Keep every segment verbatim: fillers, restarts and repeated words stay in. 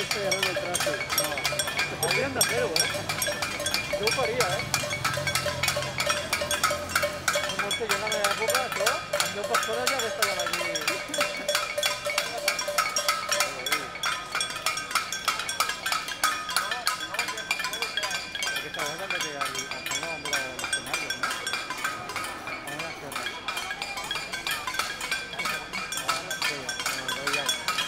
este era el traste. No. Habrían de hacer, ¿eh? Yo faria, eh? No sé, yo en la meva època, això, amb deu persones ja hauria estat allí. Aquesta vegada hem de llegar al final de la bandera de los Canarios, ¿no? A una sierra. Sí, me voy ya.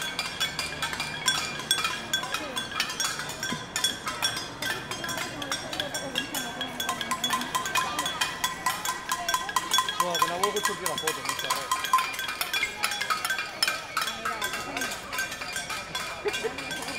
Bueno, que no ha volgut sortir la foto, no sé res.